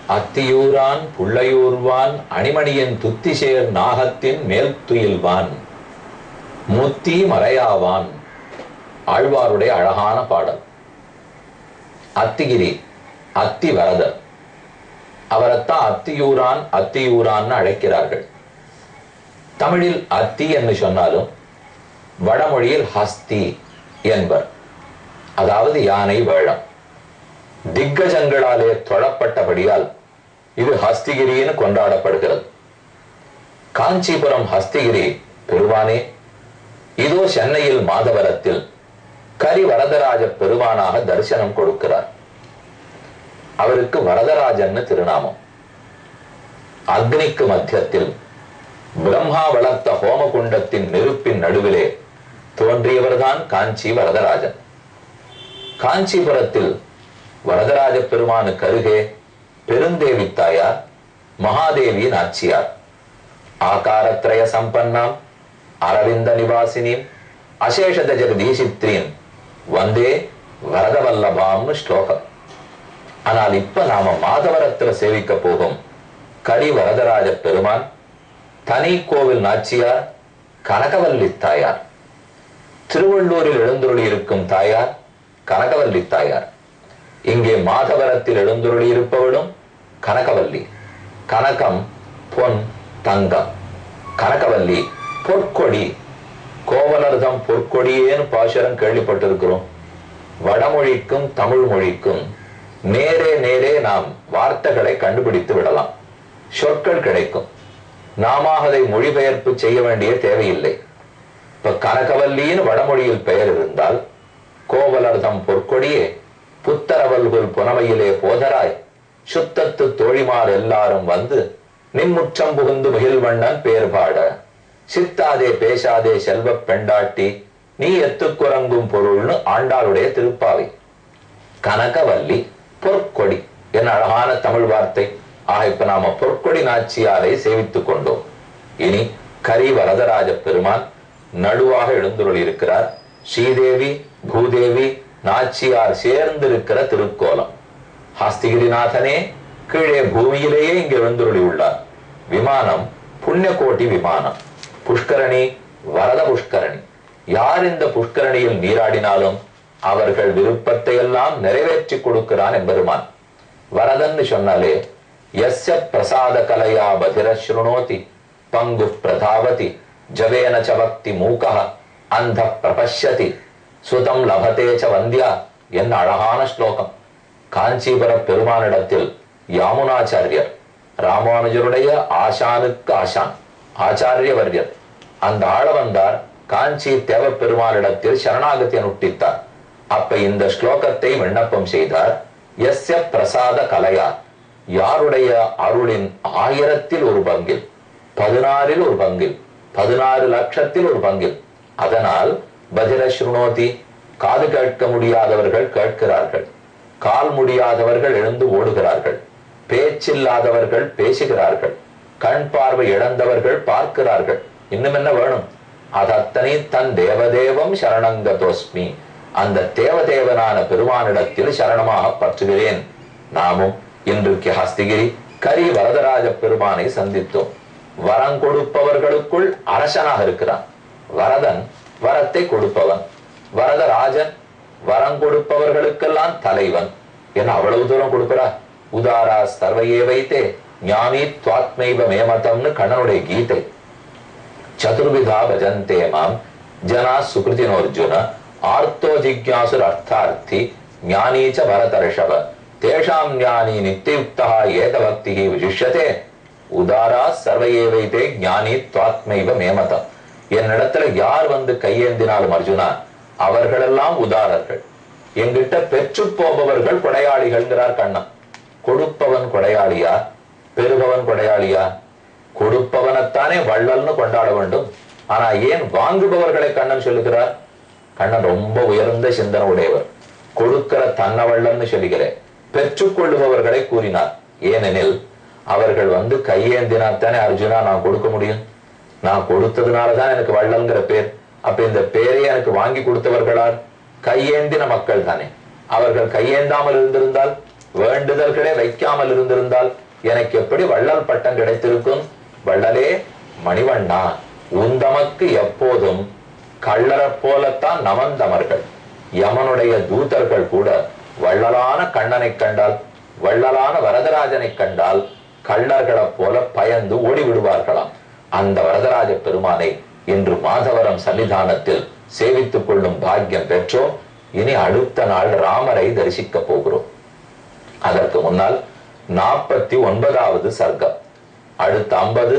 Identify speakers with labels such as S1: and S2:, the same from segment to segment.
S1: அத்தியூரான் புள்ளையூர்வான் அணிமணியின் துத்திசேர் நாகத்தின் மேல் துயில்வான் முத்தி மறையாவான். ஆழ்வாருடைய அழகான பாடல். அத்திகிரி, அத்தி வரதர், அவரைத்தான் அத்தியூரான் அத்தியூரான்னு அழைக்கிறார்கள். தமிழில் அத்தி என்று சொன்னாலும் வடமொழியில் ஹஸ்தி என்பர், அதாவது யானை வேழம். திக்கஜங்களாலே தொழப்பட்டபடியால் இது ஹஸ்திகிரின்னு கொண்டாடப்படுகிறது. காஞ்சிபுரம் ஹஸ்திகிரி பெருமானே இதோ சென்னையில் மாதவரத்தில் கரி வரதராஜ பெருமானாக தரிசனம் கொடுக்கிறார். அவருக்கு வரதராஜன்னு திருநாமம். அக்னிக்கு மத்தியத்தில் பிரம்மா வளர்த்த ஹோமகுண்டத்தின் நெருப்பின் நடுவிலே தோன்றியவர்தான் காஞ்சி வரதராஜன். காஞ்சிபுரத்தில் வரதராஜ பெருமானுக்கு அருகே பெருந்தேவி தாயார், மகாதேவி நாச்சியார், ஆகாரத்ரய சம்பன்னாம் அரவிந்த நிவாசினீம் அசேஷத ஜெகதீசித்ரீன் வந்தே வரதவல்லபாம்னு ஸ்லோகம். ஆனால் இப்ப நாம மாதவரத்துல சேவிக்க போகும் கரி வரதராஜ பெருமான், தனி கோவில் நாச்சியார் கனகவல்லி தாயார். திருவள்ளூரில் எழுந்துருளி இருக்கும் தாயார் கனகவல்லி தாயார். இங்கே மாதவரத்தில் எழுந்துருளி இருப்பவளும் கனகவல்லி. கனகம் பொன் தங்கம், கனகவல்லி பொற்கொடி. கோவலர்தம் பொற்கொடியேன்னு பாசுரம் கேள்விப்பட்டிருக்கிறோம். வடமொழிக்கும் தமிழ் மொழிக்கும் நேரே நேரே நாம் வார்த்தைகளை கண்டுபிடித்து விடலாம், சொற்கள் கிடைக்கும். நாம அதை மொழிபெயர்ப்பு செய்ய வேண்டிய தேவையில்லை. இப்ப கனகவல்லின்னு வடமொழியில் பெயர் இருந்தால், கோவலர்தம் பொற்கொடியே புத்தரவல்குல் புனமையிலே போதராய் சுத்தத்து தோழிமார் எல்லாரும் வந்து நின்முற்றம் புகுந்து மகிழ்வண்ணன் பேர் பாட சித்தாதே பேசாதே செல்வ பெண்டாட்டி நீ எத்துக்குறங்கும் பொருள்னு ஆண்டாளுடைய திருப்பாவை. கனகவல்லி பொற்கொடி என அழகான தமிழ் வார்த்தை. ஆக இப்ப நாம பொற்கொடி நாச்சியாரை சேவித்துக் கொண்டோம். இனி கரி வரதராஜ பெருமான் நடுவாக எழுந்துருள் இருக்கிறார். ஸ்ரீதேவி பூதேவி நாச்சியார் சேர்ந்து இருக்கிற திருக்கோலம். ஹஸ்திகிரிநாதனே கீழே பூமியிலேயே இங்கு எழுந்துருளி உள்ளார். விமானம் புண்ணியகோட்டி விமானம். புஷ்கரணி வரத புஷ்கரணி. யார் இந்த புஷ்கரணியில் நீராடினாலும் அவர்கள் விருப்பத்தை எல்லாம் நிறைவேற்றி கொடுக்கிறான் எம்பெருமான். வரதன்னு சொன்னாலே யஸ்ய பிரசாத கலையா பதிர ஸ்ருணோதி பங்கு பிரதாவதி ஜவேன சவக்தி மூகஹ அந்த பிரபஷ்யதி சுதம் லபதேச்ச வந்தியா என்ன அழகான ஸ்லோகம். காஞ்சிபுர பெருமானிடத்தில் யாமுனாச்சாரியர், ராமானுஜருடைய ஆசானுக்கு ஆசான் ஆச்சாரிய வர்யர், அந்த ஆளவந்தார் காஞ்சி தேவ பெருமானிடத்தில் சரணாகத்தை அனுஷ்டித்தார். அப்ப இந்த ஸ்லோகத்தை விண்ணப்பம் செய்தார். யஸ்ய பிரசாத கலையா, யாருடைய அருளின் 1000ல் ஒரு பங்கில், 16ல் ஒரு பங்கில், 16 லட்சத்தில் ஒரு பங்கில். அதனால் பதிர ஸ்ருணோதி, காது கேட்க முடியாதவர்கள் கேட்கிறார்கள், கால் முடியாதவர்கள் எழுந்து ஓடுகிறார்கள், பேச்சில்லாதவர்கள் பேசுகிறார்கள், கண் பார்வை இழந்தவர்கள் பார்க்கிறார்கள். இன்னும் என்ன வேணும்? அது அத்தனை தன் தேவதேவம் சரணங்கதோஸ்மி, அந்த தேவதேவனான பெருமானிடத்தில் சரணமாக பற்றுகிறேன். நாமும் இன்றைக்கு ஹஸ்திகிரி கரி வரதராஜ பெருமானை சந்தித்தோம். வரம் கொடுப்பவர்களுக்குள் அரசனாக இருக்கிறான். வரதன் வரத்தை கொடுப்பவன், வரதராஜன் வரம் கொடுப்பவர்களுக்கெல்லாம் தலைவன். என அவ்வளவு தூரம் கொடுக்கிறா. உதாரா சர்வையே வைத்தே ஞானி துவாத்மைவ மேமதம்னு கண்ணனுடைய கீதை. சதுர்விதா பஜந்தே மாம் ஜனா சுகிருதினோர்ஜுன ஆர்த்தோ ஜிக்யாசுர் அர்த்தார்த்தி ஞானீச்ச பரதர்ஷவ தேஷாம் ஞானி நித்தியுக்தா ஏக பக்தி விசிஷ்யதே உதாரா சர்வையே வைத்தே ஞானி துவாத்மைவ மேமதம். என்னிடத்துல யார் வந்து கையேந்தினாலும் அர்ஜுனா அவர்களெல்லாம் உதாரர்கள். எங்கிட்ட பெற்று போபவர்கள் கொடையாளிகள்ங்கிறார் கண்ணன். கொடுப்பவன் கொடையாளியா, பெறுபவன் கொடையாளியா? கொடுப்பவனைத்தானே வள்ளல்னு கொண்டாட வேண்டும். ஆனா ஏன் வாங்குபவர்களை கண்ணன் சொல்லுகிறார்? கண்ணன் ரொம்ப உயர்ந்த சிந்தனை உடையவர். கொடுக்கிற தன்ன வள்ளல்னு சொல்லுகிறேன். பெற்றுக்கொள்ளுபவர்களை கூறினார். ஏனெனில் அவர்கள் வந்து கையேந்தினாத்தானே அர்ஜுனா நான் கொடுக்க முடியும். நான் கொடுத்ததுனாலதான் எனக்கு வள்ளல்ங்கிற பேர். அப்ப இந்த பேரை எனக்கு வாங்கி கொடுத்தவர்களால் கையேந்தின மக்கள் தானே. அவர்கள் கையேந்தாமல் இருந்திருந்தால் வேண்டுதல்களே வைக்காமல் இருந்திருந்தால் எனக்கு எப்படி வள்ளல் பட்டம் கிடைத்திருக்கும்? வள்ளலே மணிவண்ணா, உந்தமக்கு எப்போதும் கள்ளரைப் போலத்தான் நமந்தமர்கள். யமனுடைய தூதர்கள் கூட வள்ளலான கண்ணனை கண்டால், வள்ளலான வரதராஜனை கண்டால் கள்ளர்களைப் போல பயந்து ஓடி விடுவார்களாம். அந்த வரதராஜ பெருமானை இன்று மாதவரம் சன்னிதானத்தில் சேவித்துக் கொள்ளும் பாக்கியம் பெற்றோம். இனி அடுத்த நாள் ராமரை தரிசிக்க போகிறோம். அதற்கு முன்னால் 49வது சர்க்கம். அடுத்த 50,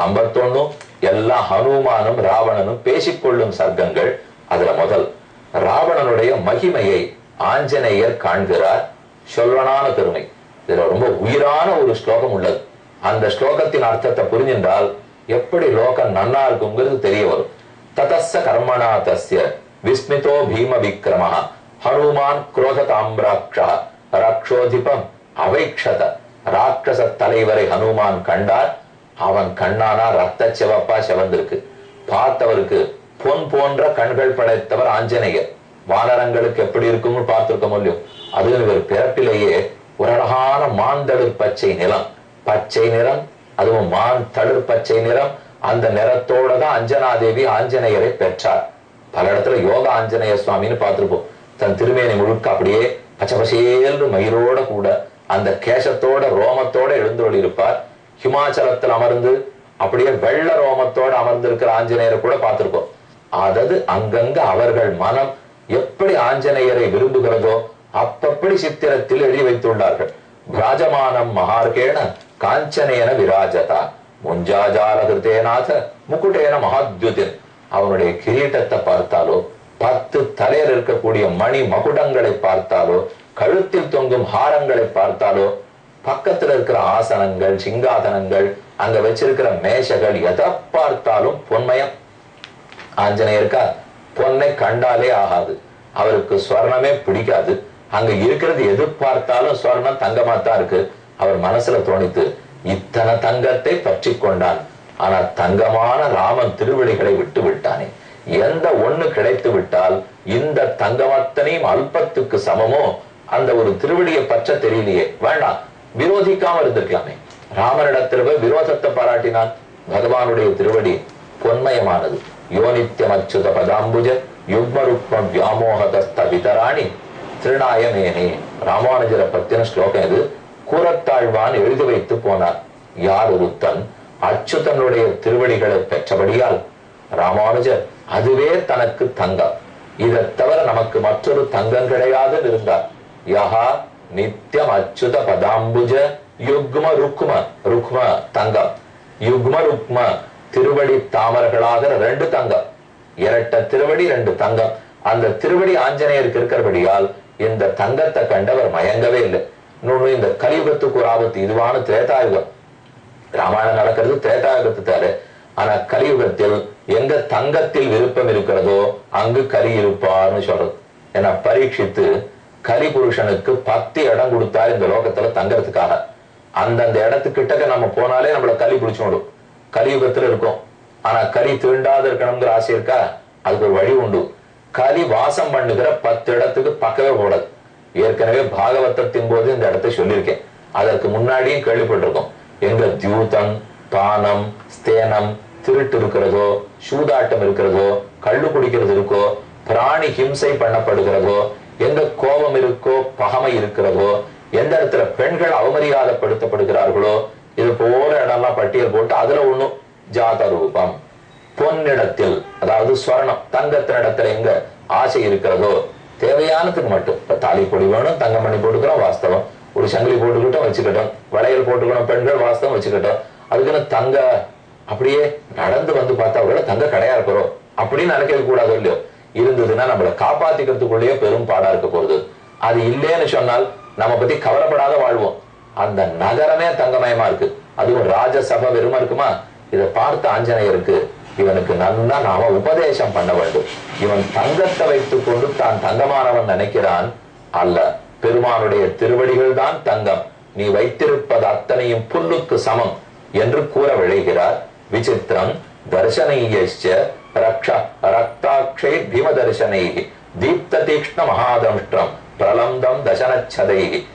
S1: 51 எல்லாம் ஹனுமானும் ராவணனும் பேசிக்கொள்ளும் சர்க்கங்கள். அதுல முதல் ராவணனுடைய மகிமையை ஆஞ்சநேயர் காண்கிறார். சொல்வனான பெருமை. இதுல ரொம்ப உயிரான ஒரு ஸ்லோகம் உள்ளது. அந்த ஸ்லோகத்தின் அர்த்தத்தை புரிஞ்சின்றால் எப்படி லோகம் நன்னா இருக்குங்கிறது தெரிய வரும். ததஸ்ஸ கர்மணா தஸ்ய விஸ்மிதோ பீம விக்ரம ஹனுமான் குரோத தாம்ராக்ஷா ராக்ஷோதிபம் அவைக்ஷத. ராட்சச தலைவரை ஹனுமான் கண்டார். அவன் கண்ணானா ரத்த சிவப்பா சிவந்திருக்கு. பார்த்தவருக்கு பொன் போன்ற கண்கள் படைத்தவர் ஆஞ்சநேயர். வானரங்களுக்கு எப்படி இருக்கும்னு பார்த்திருக்க முடியும். அது இவர் பிறப்பிலேயே ஒரு அழகான மாந்தளிர் பச்சை நிலம், பச்சை நிறம், அதுவும் மான் தளிர் பச்சை நிறம். அந்த நிறத்தோட தான் அஞ்சனாதேவி ஆஞ்சநேயரை பெற்றார். பல இடத்துல யோக ஆஞ்சநேய சுவாமின்னு பார்த்திருப்போம். தன் திருமேனி முழுக்க அப்படியே பச்சை பசேல்னு மயிரோட கூட அந்த கேசத்தோட ரோமத்தோட எழுந்தொழி இருப்பார். ஹிமாச்சலத்தில் அமர்ந்து அப்படியே வெள்ள ரோமத்தோட அமர்ந்திருக்கிற ஆஞ்சநேயரை கூட பார்த்திருக்கோம். அதாவது அங்கங்க அவர்கள் மனம் எப்படி ஆஞ்சநேயரை விரும்புகிறதோ அப்படி சித்திரத்தில் எழுதி வைத்துள்ளார்கள். விராஜமானம் மகார்கேண காஞ்சனேன விராஜதா முஞ்சாஜால கிருத்தேநாத முக்குட்டேன மகாத்யுதின். அவனுடைய கிரீட்டத்தை பார்த்தாலோ, 10 தலையில் இருக்கக்கூடிய மணி மகுடங்களை பார்த்தாலோ, கழுத்தில் தொங்கும் ஹாரங்களை பார்த்தாலோ, பக்கத்துல இருக்கிற ஆசனங்கள், சிங்காதனங்கள், அங்க வச்சிருக்கிற மேஷகள், எதை பார்த்தாலும் பொன்மயம். ஆஞ்சநேயருக்கா பொன்னை கண்டாலே ஆகாது. அவருக்கு ஸ்வர்ணமே பிடிக்காது. அங்க இருக்கிறது எது பார்த்தாலும் ஸ்வர்ணம் தங்கமாத்தான் இருக்கு. அவர் மனசுல தோணித்து இத்தனை தங்கத்தை பற்றி கொண்டான். ஆனா தங்கமான ராமன் திருவடிகளை விட்டு விட்டானே. எந்த ஒண்ணு கிடைத்து விட்டால் இந்த தங்கமத்தனையும் அல்பத்துக்கு சமமோ அந்த ஒரு திருவடியை பற்ற தெரியலையே. வேண்டாம், விரோதிக்காம இருந்திருக்கலாமே. ராமனிடத்தில் போய் விரோதத்தை பாராட்டினான். பகவானுடைய திருவடி பொன்மயமானது. யோனித்யம் அச்சுத பதாம்புஜ யுக்மருக்ம வியாமோகதஸ்த விதராணி திருநாயமேனே. ராமானுஜரை பத்தின ஸ்லோகம் இது. கூறத்தாழ்வான் எழுதி வைத்து போனார். யார் ஒருத்தன் அச்சுதனுடைய திருவடிகளை பெற்றபடியால் ராமானுஜர் அதுவே தனக்கு தங்கம். இதை தவிர நமக்கு மற்றொரு தங்கம் கிடையாது இருந்தார். யஹா நித்தியம் அச்சுத பதாம்புஜ யுக்ம ருக்ம. ருக்ம தங்கம், யுக்ம ருக்ம திருவடி தாமர்களாக 2 தங்கம். இரட்ட திருவடி 2 தங்கம். அந்த திருவடி ஆஞ்சநேயருக்கு இருக்கிறபடியால் இந்த தங்கத்தை கண்டவர் மயங்கவே இல்லை. இன்னொன்னு, இந்த கலியுகத்துக்கு ஒரு ஆபத்து. இதுவான திரேதாயுகம். ராமாயணம் நடக்கிறது திரேதாயுகத்து தேவை. ஆனா கலியுகத்தில் எங்க தங்கத்தில் விருப்பம் இருக்கிறதோ அங்கு கலி இருப்பார்னு சொல்றது. ஏன்னா பரீட்சித்து கலி புருஷனுக்கு 10 இடம் கொடுத்தாரு இந்த லோகத்துல தங்கறதுக்காக. அந்தந்த இடத்துக்கிட்டக்க நம்ம போனாலே நம்மள கலி பிடிச்சோடும். கலியுகத்துல இருக்கும். ஆனா கலி தீண்டாத இருக்கணுங்கிற ஆசை இருக்கா? அதுக்கு ஒரு வழி உண்டு. கலி வாசம் பண்ணுகிற 10 இடத்துக்கு பக்கவே போடாது. ஏற்கனவே பாகவதத்தின் போது இந்த இடத்தை சொல்லியிருக்கேன். அதற்கு முன்னாடியும் கேள்விப்பட்டிருக்கோம். எங்க தியூதம், பானம், ஸ்தேனம், திருட்டு இருக்கிறதோ, சூதாட்டம் இருக்கிறதோ, கள்ளு குடிக்கிறது இருக்கோ, பிராணி ஹிம்சை பண்ணப்படுகிறதோ, எங்க கோபம் இருக்கோ, பகமை இருக்கிறதோ, எந்த இடத்துல பெண்கள் அவமரியாதைப்படுத்தப்படுகிறார்களோ, இது போல இடம்லாம் பட்டியல் போட்டு அதுல ஒண்ணும் ஜாத ரூபம். பொன்னிடத்தில், அதாவது ஸ்வர்ணம், தங்கத்தின் இடத்துல எங்க ஆசை இருக்கிறதோ தேவையானதுக்கு மட்டும். இப்ப தாலி பொடி வேணும், தங்கம் பண்ணி போட்டுக்கிறோம், வாஸ்தவம். ஒரு சங்கிலி போட்டுக்கிட்டோம், வச்சுக்கிட்டோம். வளையல் போட்டுக்கணும் பெண்கள், வாஸ்தவம், வச்சுக்கிட்டோம். அதுக்குன்னு தங்க அப்படியே நடந்து வந்து பார்த்தா அவர்கள தங்க கடையா இருக்கிறோம் அப்படின்னு நினைக்க கூடாது இல்லையோ. இருந்ததுன்னா நம்மளை காப்பாத்திக்கிறதுக்குள்ளேயே பெரும் பாடா இருக்க போறது. அது இல்லைன்னு சொன்னால் நம்ம பத்தி கவலைப்படாத வாழ்வோம். அந்த நகரமே தங்கமயமா இருக்கு. அதுவும் ராஜசபை வெறுமா இருக்குமா? இதை பார்த்த ஆஞ்சநேயருக்கு இவனுக்கு நல்லா நாம உபதேசம் பண்ண வேண்டும். இவன் தங்கத்தை வைத்துக் கொண்டு தான் தங்கமானவன் நினைக்கிறான். அல்ல, பெருமானுடைய திருவடிகள் தான் தங்கம். நீ வைத்திருப்பது அத்தனையும் புல்லுக்கு சமம் என்று கூற விளைகிறார். விசித்திரம் தர்சனையச்ச ரக்ஷா ரக்தாக்ஷை பீம தர்சனை தீப்த தீக்ஷ்ண மகாதம்ஷ்டம் பிரலம்தம் தசனச்சதை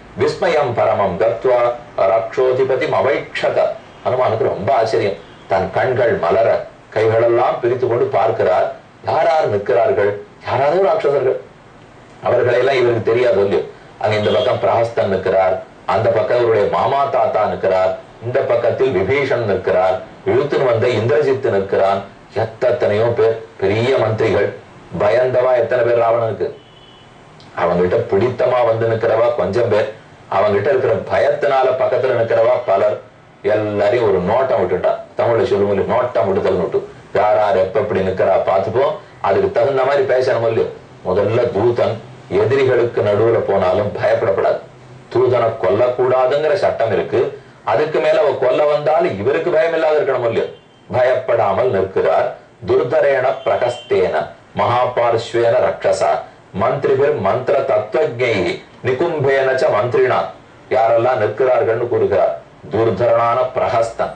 S1: விஸ்மயம் பரமம் கத்வா ரக்ஷோதிபதி அவைக்ஷத. ஹனுமானுக்கு ரொம்ப ஆச்சரியம். தன் கண்கள் மலர கைகளெல்லாம் பிரித்து கொண்டு பார்க்கிறார். யார் நிற்கிறார்கள்? யாராவது ராட்சசர்கள். அவர்களெல்லாம் இவருக்கு தெரியாது இல்லையோ. அங்க இந்த பக்கம் பிரஹஸ்தன் நிற்கிறார், அந்த பக்கம் அவருடைய மாமா தாத்தா நிற்கிறார், இந்த பக்கத்தில் விபீஷன் நிற்கிறார், இழுத்துன்னு வந்த இந்திரஜித்து நிற்கிறான். எத்தனையோ பேர், பெரிய மந்திரிகள். பயந்தவா எத்தனை பேர் ராவணனுக்கு. அவங்கிட்ட பிடித்தமா வந்து நிற்கிறவா கொஞ்சம் பேர், அவங்கிட்ட இருக்கிற பயத்தினால பக்கத்துல நிற்கிறவா பலர். எல்லாரையும் ஒரு நோட்டம் விட்டுட்டா. தமிழ்ல சொல்லும்போது நோட்டம் விட்டுதல் விட்டு யார் யார் எப்படி நிற்கிறா பார்த்துப்போம். அதுக்கு தகுந்த மாதிரி பேசணும் இல்லையோ. முதல்ல தூதன் எதிரிகளுக்கு நடுவுல போனாலும் பயப்படப்படாது. தூதனை கொல்லக்கூடாதுங்கிற சட்டம் இருக்கு. அதுக்கு மேல அவ கொல்ல வந்தாலும் இவருக்கு பயம் இல்லாத இருக்கணும் இல்லையோ. பயப்படாமல் நிற்கிறார். துர்தரேண பிரகஸ்தேன மகாபார்ஸ்வேன ரக்ஷசா மந்திரிபிர் மந்திர தத்துவஜை நிகும்பேனச்ச மந்திரினா. யாரெல்லாம் நிற்கிறார்கள்னு கூறுகிறார். துர்தரனான பிரஹஸ்தன்,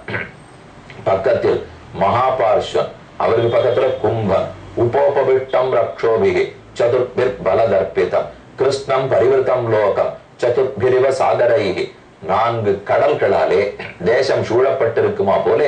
S1: பக்கத்தில் மகாபார்ஸ்வன், அவருக்கு பக்கத்துல கும்பன், உபோபவிட்டம் ரக்ஷோபிகி சதுர்பிர் பலதர்பிதம் கிருஷ்ணம் பரிவிருத்தம் லோகம் சதுர்பிரிவ சாகரைகி. 4 கடல்களாலே தேசம் சூழப்பட்டிருக்குமா போலே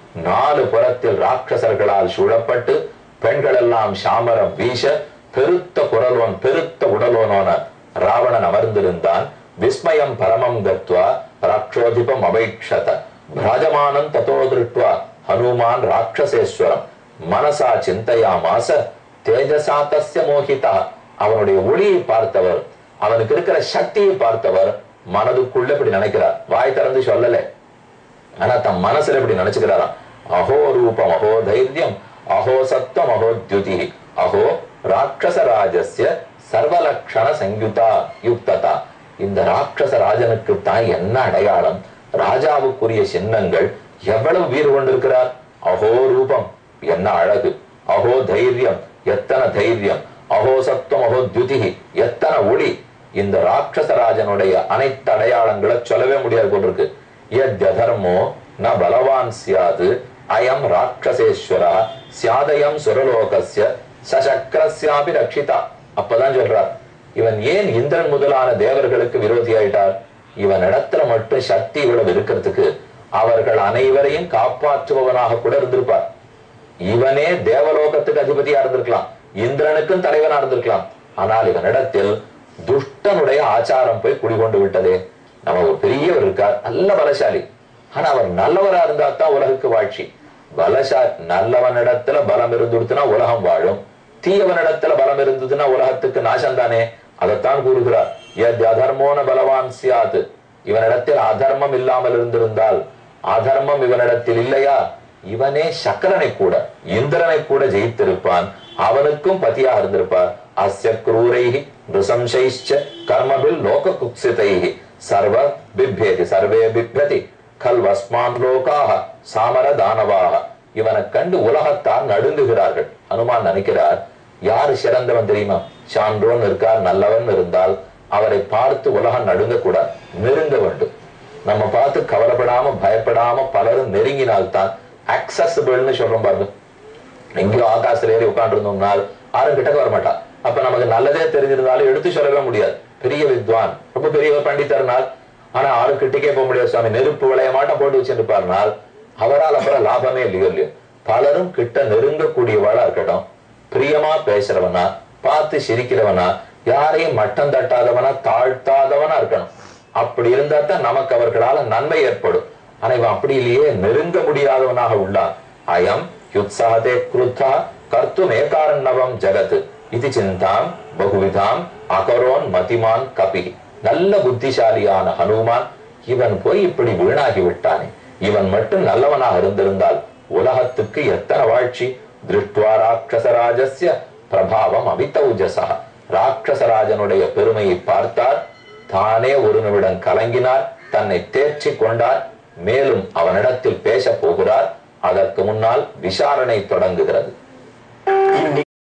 S1: 4 புறத்தில் ராட்சசர்களால் சூழப்பட்டு பெண்கள் எல்லாம் சாமரம் வீச பெருத்த குரலோன் பெருத்த உடலோனோன ராவணன் அமர்ந்திருந்தான். விஸ்மயம் பரமம் கத்வா ராட்சோதிபம் அவைக்ஷத பிராஜமானம் ததோ திருட்வா ஹனுமான் ராட்சசேஸ்வரம் மனசா சிந்தையாமாச தேஜசா தஸ்ய மோகிதா. அவனுடைய ஒளியை பார்த்தவர், அவனுக்கு இருக்கிற சக்தியை பார்த்தவர் மனதுக்குள்ள இப்படி நினைக்கிறார். வாய் திறந்து சொல்லல, ஆனா தம் மனசுல இப்படி நினைச்சுக்கிறாராம். அஹோ ரூபம் அஹோ தைரியம் அஹோ சத்வம் அஹோத்யுதி அஹோ ராட்சச ராஜஸ்ய சர்வலக்ஷண சங்குதா யுக்ததா. இந்த ராட்சச ராஜனுக்கு தான் என்ன அடையாளம், ராஜாவுக்குரிய சின்னங்கள், எவ்வளவு வீறு கொண்டிருக்கிறார். அஹோ ரூபம், என்ன அழகு. அஹோ தைரியம், எத்தனை தைரியம். அஹோ சத்வம் அஹோத்யுதி, எத்தனை ஒளி. இந்த ராட்சச ராஜனுடைய அனைத்து அடையாளங்களை சொல்லவே முடியாது போட்டிருக்கு. யத்யதர்மோ ந பலவான் சியாது அயம் ராட்சசேஸ்வரா சியாதயம் சுரலோகஸ்ய சசக்ரஸ்யாபி ரக்ஷிதா. அப்பதான் சொல்றார், இவன் ஏன் இந்திரன் முதலான தேவர்களுக்கு விரோதி ஆயிட்டார். இவன் இடத்துல மட்டும் சக்தி இவ்வளவு இருக்கிறதுக்கு அவர்கள் அனைவரையும் காப்பாற்றுபவனாக கூட இருந்திருப்பார். இவனே தேவலோகத்துக்கு அதிபதியா இருந்திருக்கலாம், இந்திரனுக்கும் தலைவனா இருந்திருக்கலாம். ஆனால் இவனிடத்தில் துஷ்டனுடைய ஆச்சாரம் போய் குடிகொண்டு விட்டதே. நம்ம ஒரு பெரியவர் இருக்கார், நல்ல பலசாலி, ஆனா அவர் நல்லவரா இருந்தா தான் உலகுக்கு வாழ்ச்சி. நல்லவனிடத்துல பலம் இருந்துடுத்துனா உலகம் வாழும், தீயவனிடத்துல பலம் இருந்ததுன்னா உலகத்துக்கு நாசம் தானே. அதைத்தான் கூறுகிறார். அதர்மோன பலவான் சியாது. இவனிடத்தில் அதர்மம் இல்லாமல் இருந்திருந்தால், அதர்மம் இவனிடத்தில் இல்லையா, இவனே சக்கரனை கூட இந்திரனை கூட ஜெயித்திருப்பான், அவனுக்கும் பதியா இருந்திருப்பார். அஸ்ய க்ரூரைஹி நிருசம்சைச்ச கர்மபில் லோக குக்சிதைஹி சர்வ பிப்யதி சர்வே பிப்யதி கல்வஸ்மான் லோகாஹ சாமர தானவாக. இவனை கண்டு உலகத்தார் நடுங்குகிறார்கள். ஹனுமான் நினைக்கிறார், யாரு சிறந்தவன் தெரியுமா? சான்றோன் இருக்கார், நல்லவன் இருந்தால் அவரை பார்த்து உலகம் நடுங்க கூடாது, நெருங்க வேண்டும். நம்ம பார்த்து கவலைப்படாம பயப்படாம பலரும் நெருங்கினால்தான் அக்சசிபிள்னு சொல்றோம் பாருங்க. எங்கேயோ ஆகாசில ஏறி உட்கார்ந்து இருந்தோம்னால் யாரும் கிட்டக்க வர மாட்டான். அப்ப நமக்கு நல்லதே தெரிஞ்சிருந்தாலும் எடுத்து சொல்லவே முடியாது. பெரிய வித்வான், ரொம்ப பெரிய பண்டிதர்னால், ஆனா ஆறு கிட்டக்கே போக முடியாது. சுவாமி நெருப்பு விளைய மாட்டம் போட்டு வச்சிருப்பாருனால் அவரால் அப்புறம் லாபமே இல்லையோ இல்லையோ. பலரும் கிட்ட நெருங்கக்கூடியவாளா இருக்கட்டும், பிரியமா பேசுறவனா, பார்த்து சிரிக்கிறவனா, யாரையும் மட்டம் தட்டாதவனா தாழ்த்தாதவனா இருக்கணும். அப்படி இருந்தா தான் நமக்கு அவர்களால நன்மை ஏற்படும். ஆனா இவன் அப்படி இல்லையே, நெருங்க முடியாதவனாக உள்ளான். அயம் யுத்சாதே குருத்தா கர்த்தும் ஏகாரண்ணவம் ஜகத் இது சிந்தாம் பகுவிதாம் அகரோன் மதிமான் கபி. நல்ல புத்திசாலியான ஹனுமான் இவன் போய் இப்படி வீணாகி விட்டானே. இவன் மட்டும் நல்லவனாக இருந்திருந்தால் உலகத்துக்கு எத்தனை வாழ்ச்சி. திருஷ்டுவா ராட்சசராஜஸ்ய பிரபாவம் அபிதௌஜசா. ராட்சசராஜனுடைய பெருமையை பார்த்தார், தானே ஒரு நிமிடம் கலங்கினார், தன்னை தேர்ச்சி கொண்டார். மேலும் அவனிடத்தில் பேச போகிறார். அதற்கு முன்னால் விசாரணை தொடங்குகிறது.